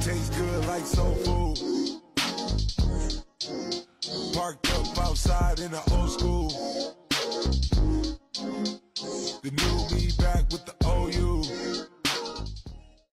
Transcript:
tastes good like soul food. Parked up outside in the old school. The new me back with the